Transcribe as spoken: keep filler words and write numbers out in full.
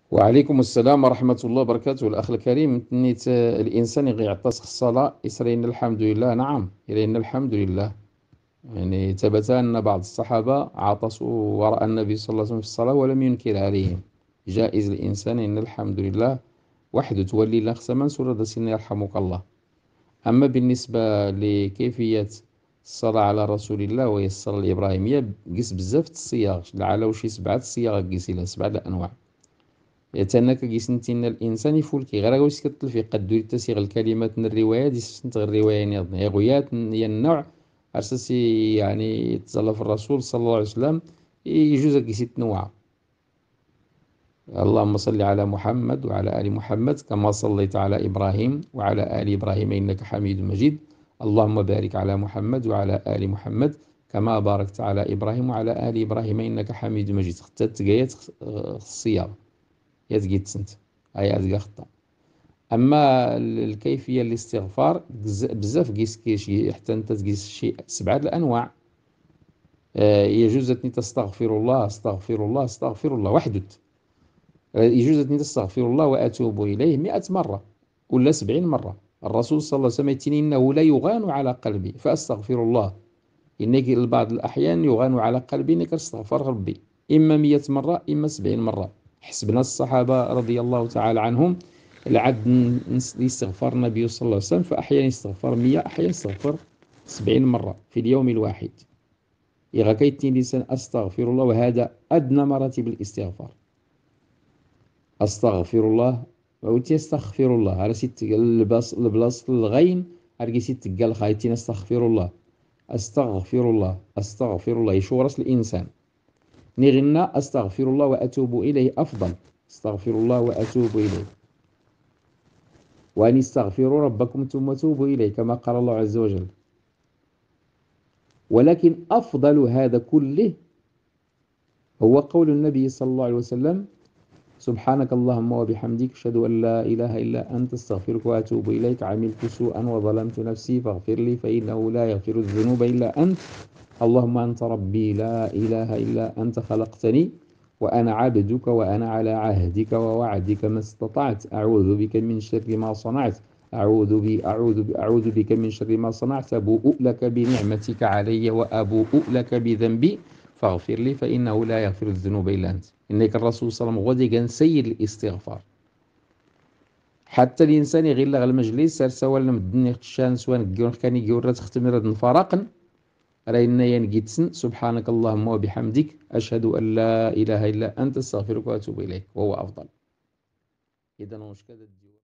وعليكم السلام ورحمة الله وبركاته. الأخ الكريم، نيت الإنسان يغي يعطس الصلاة يسرين الحمد لله. نعم، يرين الحمد لله. يعني ثبت أن بعض الصحابة عطسوا وراء النبي صلى الله عليه وسلم في الصلاة ولم ينكر عليهم. جائز الإنسان إن الحمد لله وحده تولي الله خصما سورة سن يرحمك الله. أما بالنسبة لكيفية الصلاة على رسول الله وهي الصلاة الإبراهيمية، قيس بزاف الصياغ لعل وشي سبعة الصياغ، قيس لها سبعة الأنواع. يتناك جيسنتين الإنسان يفولكي غير ويس كتلفي قد دوري تسيغ الكلمات من الرواية دي سنت غير الرواية نيضنا يا غويات يا النوع أساسي، يعني يتزلى في الرسول صلى الله عليه وسلم يجوز كيسيت نوع. اللهم صل على محمد وعلى آل محمد كما صليت على إبراهيم وعلى آل إبراهيم إنك حميد مجيد. اللهم بارك على محمد وعلى آل محمد كما باركت على إبراهيم وعلى آل إبراهيم إنك حميد مجيد. خطات تقايات الصيام يزقيت سنت هيا زقا خطأ. أما الكيفية الاستغفار بزاف قيس كيشي حتى أنت تقيس شي سبعة الأنواع. آه، يجوز أني تستغفر الله استغفر الله استغفر الله وحدت. يجوز أني تستغفر الله وأتوب إليه مئة مرة ولا سبعين مرة. الرسول صلى الله عليه وسلم يتني إنه لا يغان على قلبي فأستغفر الله. إنك بعض الأحيان يغان على قلبي إنك استغفر ربي إما مئة مرة إما سبعين مرة. حسبنا الصحابة رضي الله تعالى عنهم العد يستغفر النبي صلى الله عليه وسلم، فأحيانا يستغفر مئة أحيانا يستغفر سبعين مرة في اليوم الواحد. إذا كيتني لسان أستغفر الله، وهذا أدنى مراتب الاستغفار. أستغفر الله وأوتي أستغفر الله على ست البلاص الغين أرجي ست قال خايتين أستغفر الله أستغفر الله أستغفر الله يشو راس الإنسان. نغنى أستغفر الله وأتوب إليه أفضل. أستغفر الله وأتوب إليه، وأن استغفروا ربكم ثم توبوا إليه كما قال الله عز وجل. ولكن أفضل هذا كله هو قول النبي صلى الله عليه وسلم: سبحانك اللهم وبحمدك أشهد أن لا إله إلا أنت أستغفرك وأتوب إليك، عملت سوءا وظلمت نفسي فاغفر لي فإنه لا يغفر الذنوب إلا أنت، اللهم أنت ربي لا إله إلا أنت خلقتني وأنا عبدك وأنا على عهدك ووعدك ما استطعت، أعوذ بك من شر ما صنعت، أعوذ بي أعوذ بي أعوذ بك من شر ما صنعت، أبوء لك بنعمتك علي وأبوء لك بذنبي فاغفر لي فإنه لا يغفر الذنوب إلا أنت. إنك الرسول صلى الله عليه وسلم غادي سيد الاستغفار. حتى الإنسان يغير على المجلس سواء لم الدنيا تشان سواء كان يقول تختم رد نفارقا رأينا ينجدسن سبحانك اللهم وبحمدك أشهد أن لا إله إلا أنت أستغفرك وأتوب إليك، وهو أفضل. إذا مش كذا.